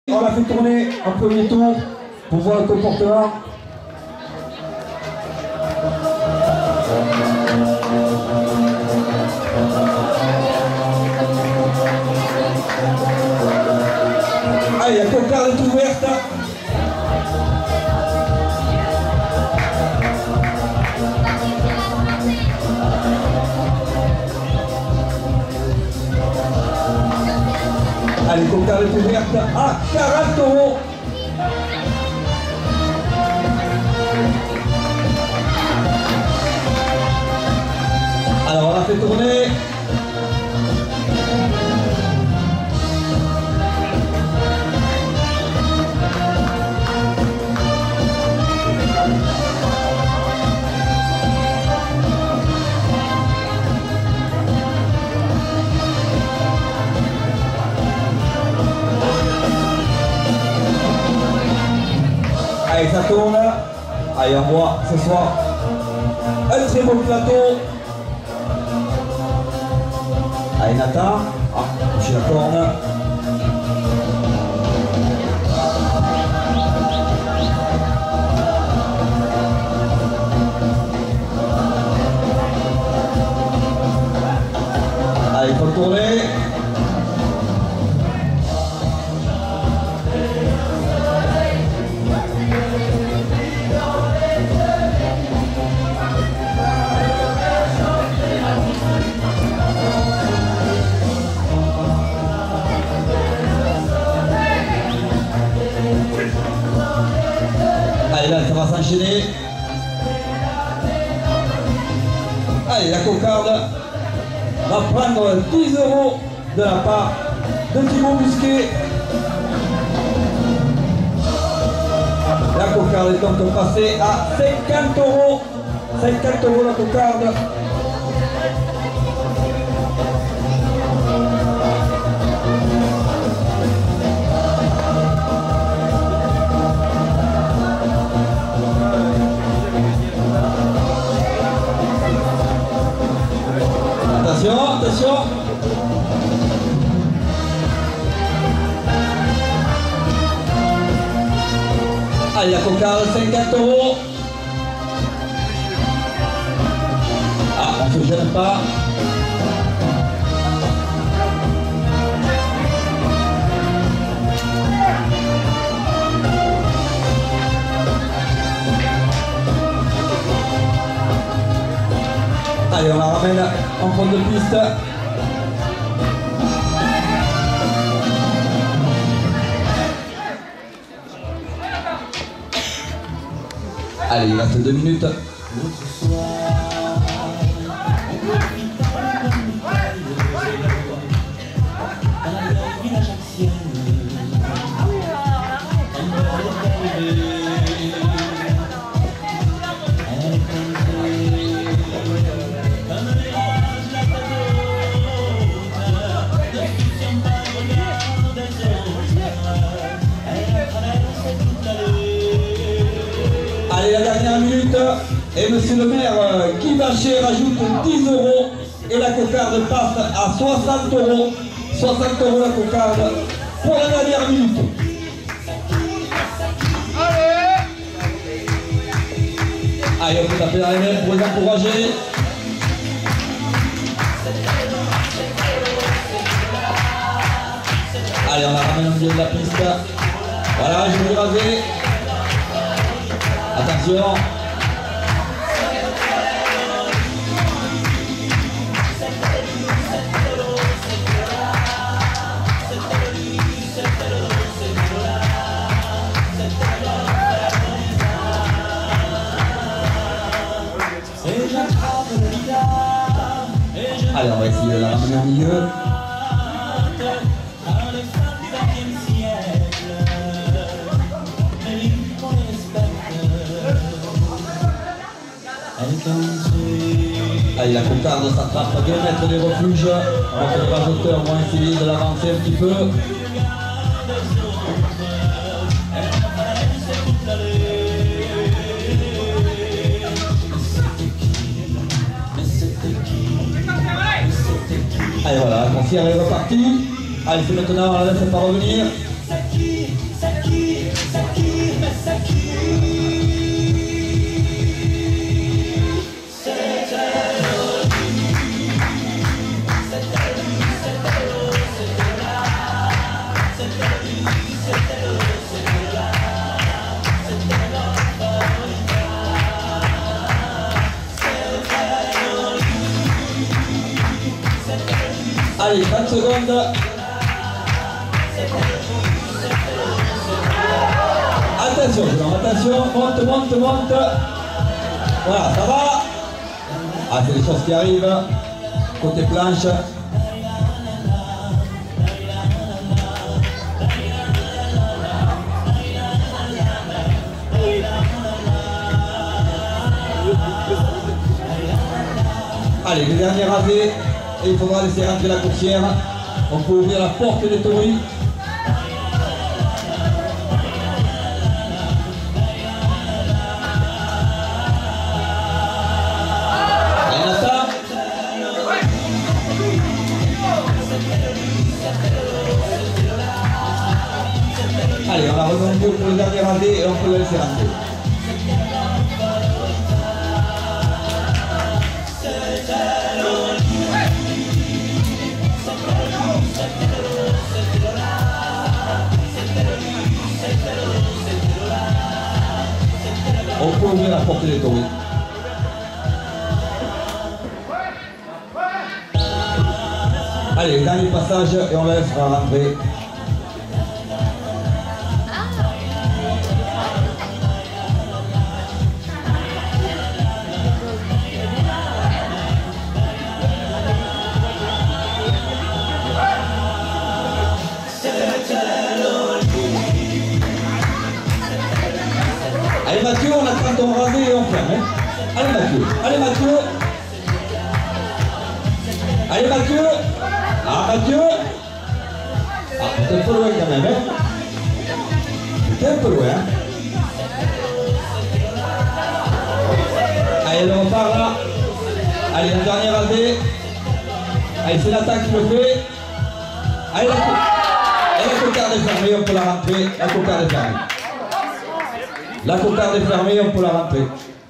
On l'a fait tourner un premier tour pour voir le comportement. Allez, la cocarde est ouverte. Allez, cocarde est ouverte à 40 €. Alors, on l'a fait tourner. Allez, ça tourne. Allez, on voit ce soir un très beau plateau. Allez, Nathan. Ah, j'ai la corne. Allez, il faut tourner. Allez, là, ça va s'enchaîner. Allez, la cocarde va prendre 10 € de la part de Thibaut Busquet. La cocarde est donc passée à 50 €. 50 € la cocarde. Attention, attention. Allez, la cocarde, 50 €. Ah, on ne se gêne pas. Allez, on la ramène en fond de piste. Allez, il reste 2 minutes. Allez, la dernière minute, et monsieur le maire Guy Bachet rajoute 10 € et la cocarde passe à 60 €. 60 € la cocarde pour la dernière minute. Allez, on peut taper dans les mains pour les encourager. Allez, on la ramène au milieu de la piste. Voilà, je vais raser. Attention. Allez, on va essayer de la ramener au milieu. Allez, la cocarde s'attrape à 2 mètres des refuges. Les rajouteurs vont essayer de l'avancer un petit peu. Allez, voilà, la confiance est repartie. Allez, c'est maintenant, on la laisse pas revenir. Allez, 30 secondes. Attention, attention, monte, monte, monte. Voilà, ça va. Ah, c'est les choses qui arrivent. Côté planche. Allez, le dernier rasé. Et il faudra laisser rentrer la coursière. On peut ouvrir la porte des tauris. Allez, on a rebondi pour le dernier rasé et on peut le laisser rentrer. On peut ouvrir la porte des tauris. Allez, le dernier passage et on la laissera rentrer. Allez Mathieu, on attend ton rasé et on ferme. Hein. Allez Mathieu, allez Mathieu. Allez Mathieu. Ah Mathieu. Ah, t'es un peu loin quand même. Hein. T'es un peu loin. Hein. Allez, on repart là. Allez, le dernier rasé. Allez, c'est l'attaque qui le fait. Allez, la cocarde est fermée, on peut la rentrer. La cocarde est fermée. La cocarde est fermée, on peut la rentrer.